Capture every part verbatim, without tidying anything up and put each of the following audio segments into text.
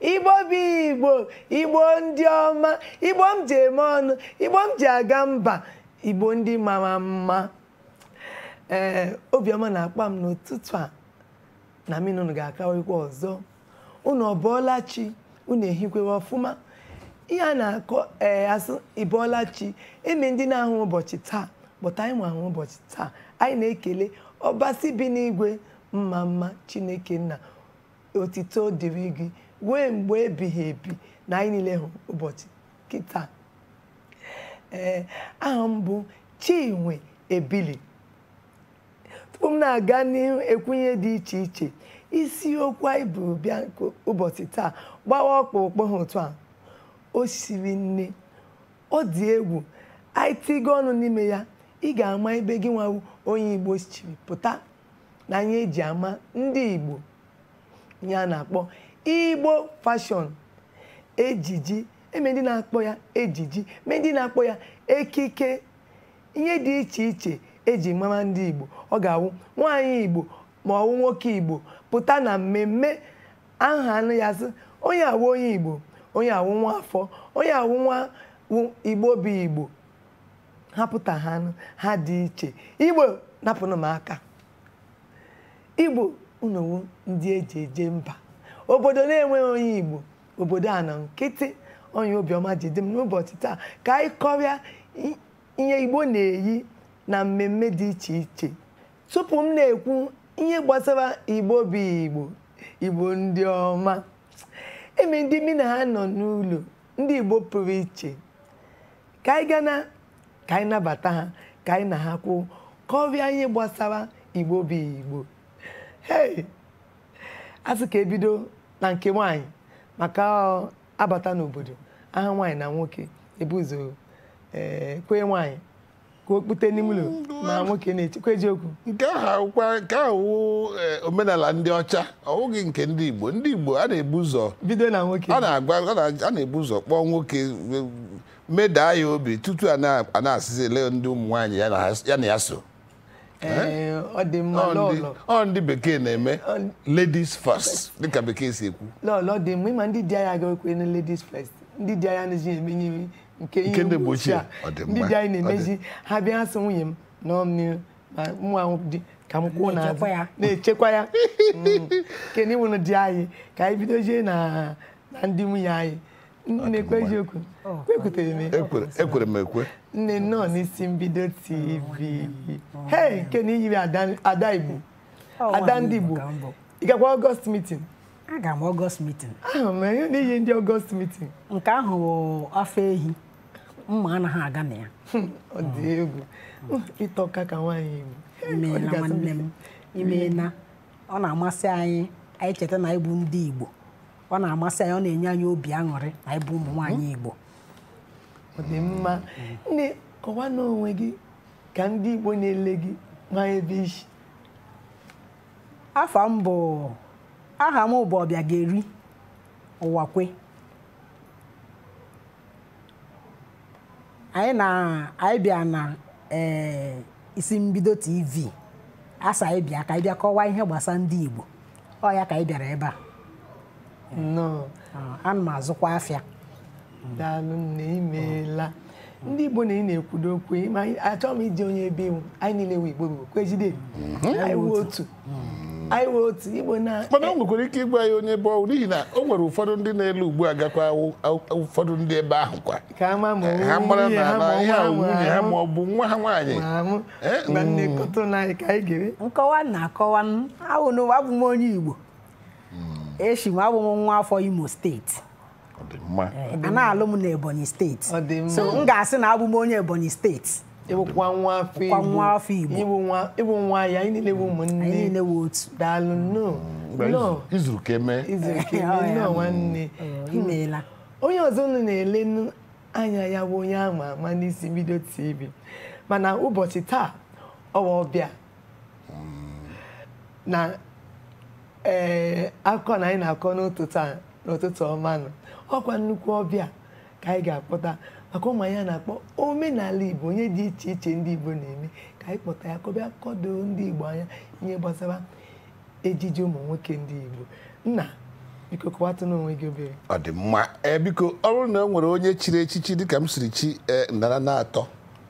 Igbo bi Igbo, Igbo ndị ọma, Igbo m ji eme ọnụ, Igbo m ji aga mba, Igbo ndị mara mma. Ee, obiọma na-akpa m n'ụtụtụ a na mụ na unu ga-akawikwa ọzọ. Unu ọbọọla chi, unu ehikwewe ọfụma. Ihe a na-akọ ee asụ ịbọọla chi, eme ndị na-ahụ ụbọchị taa, bụta anyị nwe ahụ ụbọchị taa. Anyị na-ekele ọbasi bi n'igwe mma mma Chineke nna, otito dịrị gị wee mgbe ebighị ebi na anyị niile hụ ụbọchị kịta. Ee, aha m bụ Chinwe Ebili. Tupu m na-aga n'ihu ekwunye dị iche iche, isiokwu anyị bụ bịa ụbọchị taa gbawa ọkpụkpụ ha otu a. O siri nne, ọ dị egwu, anyị tigo ọnụ n'ime ya, ị ga-ama ebe gị nwa onye Igbo siri pụta na anyị eji ama ndị Igbo. Ihe a na-akpọ Igbo fashion, ejiji, eme ndị na-akpọ ya ejiji, eme ndị na-akpọ ya ekike, ihe dị iche iche eji mama ndị Igbo. Ọ ga-awụ nwaanyị Igbo ma ọ wụ nwoke Igbo pụta na mmemme aha anụ ya sị onye awụ onye Igbo, onye awụ nwa afọ, onye awụ nwa Igbo bụ Igbo. Ha pụta ha anụ ha dị iche. Igbo napụnụ m aka. Igbo unu ndị eji eje mba. Obodo na-enweghị onye Igbo, obodo a nọ nkịtị. Onye obiọma ji dị m n'ụbọchị taa ka anyị kọrịa ihe Igbo na-eyi na mmemme dị iche iche. Tupu m na-ekwu ihe gbasara Igbo bụ Igbo, Igbo ndị ọma, eme ndị mi na ha nọ n'ụlọ, ndị Igbo pụrụ iche. Ka anyị gana ka anyị nabata ha, ka anyị na ha kwuo kọrịa ihe gbasara Igbo bụ Igbo. Hey, asị ka ebido na nke nwaanyị maka abata n'obodo. Aha nwaanyị na nwoke ebu ụzọ ee kwe nwaanyị ka o kpute n'ime ụlọ ma nwoke na-echekwa eziokwu. Nke ahụ omenala ndị ọcha, ọ bụghị nke ndị Igbo. Ndị Igbo a na-ebu ụzọ bido na nwoke, a na-ebu ụzọ kpọọ nwoke, medaa ya obi tutu a na-asịzi ele ndị ụmụ nwaanyị ya na ya so. Ọ dị mma lọlọ. Ọ ndị bekee na-eme ladies first dịka bekee si ekwu. Lọlọ dị mma, ịma ndị di anyị agaghịkwe na ladies first. Ndị di anyị anaghị emenye nke ihe mgbochi a. Ndị di anyị na-emezi ha bịa asị nwunye m na ọmịrị ma nwa dị ka m kwuo n'azụ na-echekwa ya. Nke na ịnwụrụ di anyị ka anyị bidozie na ndị nwunye anyị. Na-ekwe eziokwu kwekwutere m ekwere m ekwe. Nne nọ n'isi mbido T V. Hey, nke na iyiri ada Igbo, ada ndị Igbo. Ị gakwa August meeting? Aga m August meeting. Ahụ m ihe n'ihi ndị August meeting. Nke ahụ bụ afọ ehi, mma anaghị aga na ya. Ọ dị egwu ịtọka ka nwaanyị Igbo. Imeela nwanne m, imeela. Ọ na-amasị anyị, anyị cheta na ịbụ ndị Igbo. Ọ na-amasị anyị, ọ na-enye anyị obi aṅụrị na ịbụ ụmụ nwaanyị Igbo. Ọ dị mma. Nne, kọwa n'onwe gị ka ndị Igbo na-ele gị ma ebe isi. Afọ m bụ, aha m bụ Ọbịageri Ụwakwe. Anyị na anyị bịa na isi mbido T V. Asa anyị bịa ka anyị bịa kọwaa ihe gbasara ndị Igbo. Ọ ya ka anyị bịara ebe a. Nnọọ. Ana m azụkwa afịa. Daalụ nne, imeela. Ndị Igbo na ị na-ekwudo okwu, achọghị m iji onye ebe iwu, anyị niile wụ Igbo bụ kwejide. Anyị wụ otu. Anyị wụ otu Igbo na. Mana o nwekwara ike ịgwa ya onye ebe ọwụ n'ihi na o nwere ụfọdụ ndị na-elu ugbu a gakwa ụfọdụ ndị ebe ahụ kwa. Ka ama ma ha mara na ihe ahụ nwunye ha ma ọ bụ nwa ha nwaanyị. Ma nne kọtụ na anyị ka anyị gere. Nkọwa na-akọwa ahụ na abụ m onye Igbo. Eshi m abụ m nwa afọ Imo steeti. A na-alụ m na Ebonyi steeti. So m ga-asị na abụ m onye Ebonyi steeti. Ịbụkwa nwa afọ Igbo. Ịbụ nwa ya, anyị niile bụ ụmụnne. Anyị niile bụ otu. Daalụ nnọọ. Izuru ka eme. Izuru ka eme nnọọ nwanne. Imeela. Onye ọzọ unu na-ele anya ya bụ onye ama ama n'isi mbido T V. Mana ụbọchị taa ọwa ọbịa na ee akụkọ na anyị na-akọ n'ụtụtụ ọma nọ. Ọkwa nnukwu ọbịa ka anyị ga-akpọta maka ụmụ ya na-akpọ omenala Igbo, onye dị iche iche ndị Igbo na-eme, ka anyị kpọta ya kọbịa kọdoo ndị Igbo anya ihe gbasara ejiji ụmụ nwoke ndị Igbo. Nna biko kọwatụ n'onwe gị obere. Ọ dị mma. Ee biko ọ bụrụ na o nwere onye chiri echichi dịka m siri chi ndara na-atọ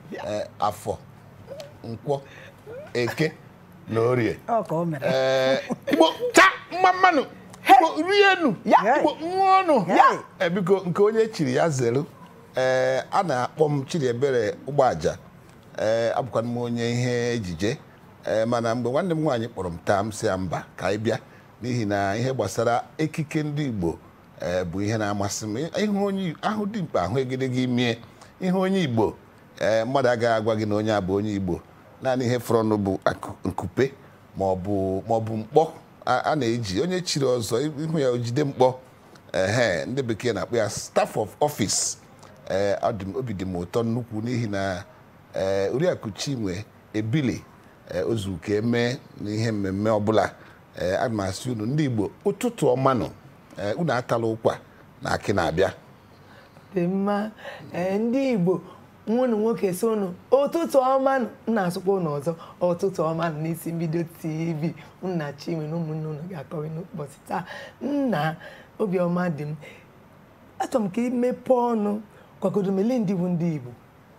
afọ nkwọ eke na orie. Ọ ka o mere. Ee Igbo cha mma mmanụ Igbo rienu Igbo ṅụọnụ. Ee biko nke onye chiri ya zelu. Ee a na-akpọ m Chidiebere Ụgbọaja. Ee abụkwa m onye ihe ejije. Ee mana mgbe nwanne m nwaanyị kpọrọ m taa m si ya mba ka anyị bịa n'ihi na ihe gbasara ekike ndị Igbo ee bụ ihe na-amasị m. Ịhụ onye ahụ dị mkpa ahụ egedege imie ihe onye Igbo ee mmadụ agaghị agwa gị na onye a bụ onye Igbo naanị ihe fọrọnụ bụ nkupe ma ọ bụ ma ọ bụ mkpọ a na-eji onye chiri ọzọ ihu ya ojide mkpọ ehe ndị bekee na-akpọ ya staff of office. Ee obi dị m ụtọ nnukwu n'ihi na ee Oriakụ Chinwe Ebili ozuka eme n'ihe mmemme ọbụla. Ee a masị unu ndị Igbo ụtụtụ ọmanụ ee unu atala ụkwa na akị na-abịa. Dị mma. Ee ndị Igbo nwụnụ nwoke so unu ụtụtụ ọmanụ na-asụkwa unu ọzọ ụtụtụ ọmanụ n'isi mbido T V nna Chinwe na ụmụnne unu ga-akọrị n'ụbọchị taa. Nna obiọma dị m achọrọ m ka imepe ọnụ kwagodomele ndị bụ ndị Igbo.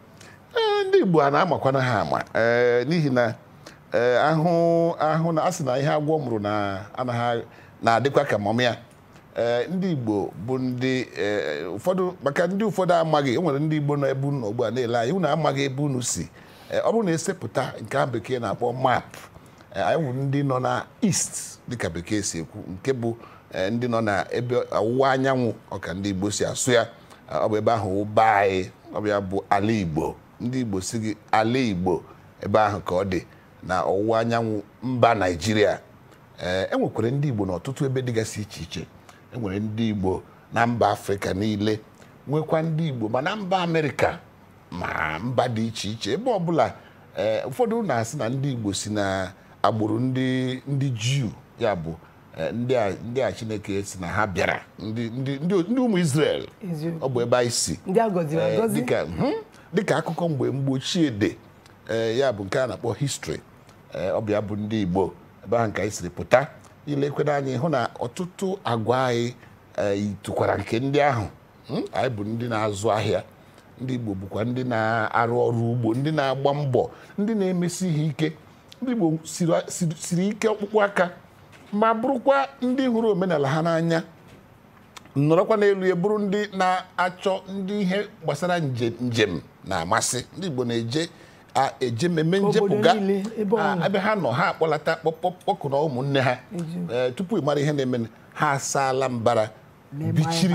Ee ndị Igbo a na-amakwana ha ama ee n'ihi na ee ahụ ahụ na asị na ihe agwọ mụrụ na anaghị na-adịkwa ka mọm ya. Ee ndị Igbo bụ ndị ụfọdụ maka ndị ụfọdụ amaghị. O nwere ndị Igbo nọ ebe unu ugbu a na-ele anyị unu amaghị ebe unu si. Ọ bụrụ na esepụta nke a bekee na-akpọ map anyị bụ ndị nọ na East dịka bekee si ekwu nke bụ ndị nọ na ebe ọwụwa anyanwụ ọka ndị Igbo si asụ ya. Ọ bụ ebe ahụ ụba anyị ọ bụ ya bụ ala Igbo. Ndị Igbo si gị ala Igbo ebe ahụ ka ọ dị na ọwụwa anyanwụ mba Naịjirịa. Ee enwekwara ndị Igbo n'ọtụtụ ebe dịgasị iche iche. Enwere ndị Igbo na mba Afrịka niile nwekwa ndị Igbo ma na mba Amerịka ma mba dị iche iche ebe ọbụla. Ee ụfọdụ na-asị na ndị Igbo si na agbụrụ ndị ndị Juu ya bụ ndị a ndị a Chineke si na ha bịara ndị ndị ndị ụmụ Israel. Ọ bụ ebe anyị si dịka dịka akụkọ mgbe mgbochie dị ee ya bụ nke a na-akpọ history. Ọ bụ ya bụ ndị Igbo ebe ahụ nke anyị siri pụta ilekwana anyị hụ na ọtụtụ agwa anyị tụkwara nke ndị ahụ. Anyị bụ ndị na-azụ ahịa. Ndị Igbo bụkwa ndị na-arụ ọrụ ugbo ndị na-agba mbọ ndị na-emesi ihe ike. Ndị Igbo siri ike ọkpụkpụ aka ma bụrụkwa ndị hụrụ omenala ha n'anya nọrọkwa n'elu ya bụrụ ndị na-achọ ndị ihe gbasara njem na-amasị. Ndị Igbo na-eje eje mmemme njepụga ebe ha nọ ha akpọlata kpọkụ na ụmụnne ha tupu ị mara ihe na-eme ha asaala mbara bichiri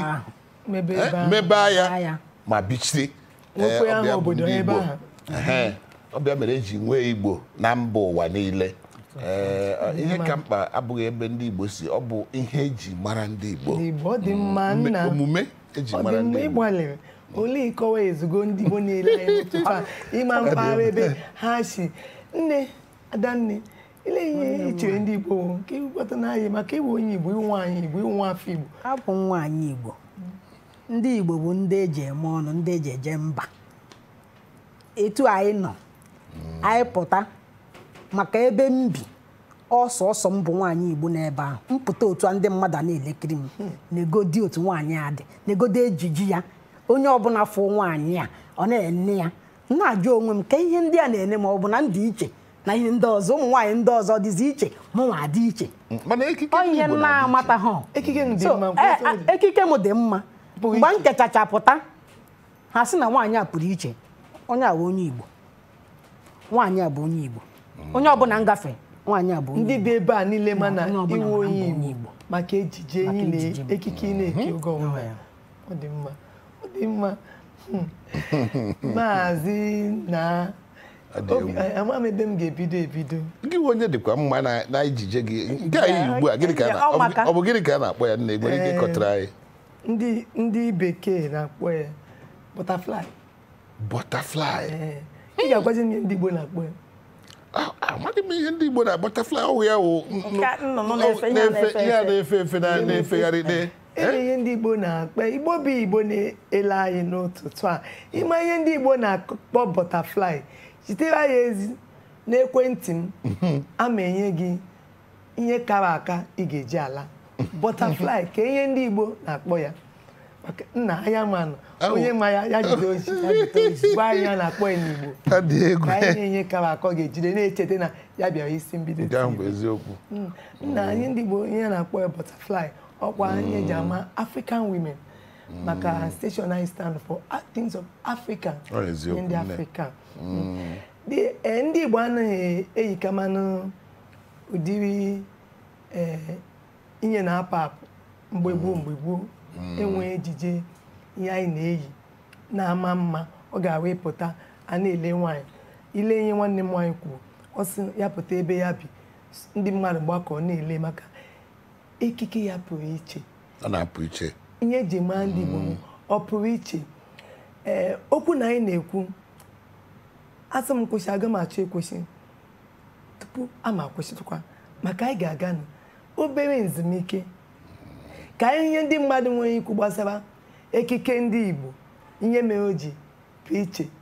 mebe ya ma bichiri. Ọbịa mere eji nwee Igbo na mba ụwa niile. Ihe ka mkpa abụghị ebe ndị Igbo si ọ bụ ihe eji mara ndị Igbo. Omume eji mara ndị Igbo. Olee ịkọwa ezugo ndị Igbo niile anyị n'ụtụtụ a ịma mpaghara ebe ha si. Nne Adanne ile ihe ichere ndị Igbo nke ịkwata n'anyị maka ịbụ onye Igbo ịwụ nwaanyị Igbo ịwụ nwafọ Igbo. Abụ nwaanyị Igbo. Ndị Igbo bụ ndị eji eme ọnụ ndị eji eje mba. Etu anyị nọ anyị pụta maka ebe m bi ọsọ ọsọ m bụ nwaanyị Igbo n'ebe ahụ mpụta otu ndị mmadụ na-elekiri m na-egodi otu nwaanyị a dị na-egodi ejiji ya onye ọbụla fụ nwaanyị a ọ na-ene ya na-ajụ onwe m ka ihe ndị a na-ene ma ọ bụ na ndị iche na ihe ndị ọzọ ụmụ nwaanyị ndị ọzọ dịzi iche mụnwa dị iche onye na-amata ha ekike m dị mma mgbe m kechachapụta ha sị na nwaanyị a pụrụ iche onye a bụ onye Igbo nwaanyị a bụ onye Igbo onye ọbụla ngafe nwaanyị a bụ ndị dị ebe a niile mana iwu onye Igbo maka ejije niile ekike na-eke oge ọbụla. Ọ dị mma ọ dị mma. Maazị na ama m ebe m ga-ebido ebido. Gị onye dịkwa mma na ijije gị nke anyị ugbu a gịnị ka ọ bụ gịnị ka a na-akpọ ya nna Igbo ike kọtara anyị? Ndị ndị bekee na-akpọ ya butterfly. Butterfly. Ị ga-agwazi ndị Igbo na-akpọ ya. Amaghị m ihe ndị Igbo na butterfly ọhụ ya wụ na-efe efe na-efegharị. Ele ihe ndị Igbo na-akpọ Igbo bụ Igbo na-ele anyị n'ụtụtụ a. Ịma ihe ndị Igbo na-akpọ butterfly zitere ya ezi n'ekwentị m ama enye gị ihe kara aka ị ga-eji ala butterfly ka ihe ndị Igbo na-akpọ ya nna anya manụ onye ma ya ya jide oji ya jide oji gwa anyị ya na-akpọ ya n'Igbo ka anyị na-enye kara akọ ga-ejide na-echeta na ya bịara isi mbido nna anyị ndị Igbo ihe na-akpọ ya butterfly ọkwa anyị eji ama African women maka station anyị stand for things of Africa ndị Africa ndị Igbo anaghị eyikamanụ ụdịrị ihe na-apụ apụ mgbe gboo mgbe gboo enwe ejije ihe anyị na-eyi na-ama mma ọ ga-awepụta a na-ele nwaanyị ile ihe nwanne m nwaanyị kwuru ọ sị ya pụta ebe ya bi ndị mmadụ gbakọ na-ele maka ekike ya pụrụ iche ọ na-apụ iche ihe eji maa ndị Igbo ọ pụrụ iche ee okwu na anyị na-ekwu asị m kwụsị aga m achọ ekwesị tupu ama akwụsịtụkwa maka anyị ga-aga na obere nzumike ka ihe ndị mmadụ nwere ikwu gbasara ekike ndị Igbo ihe mere o ji pụ iche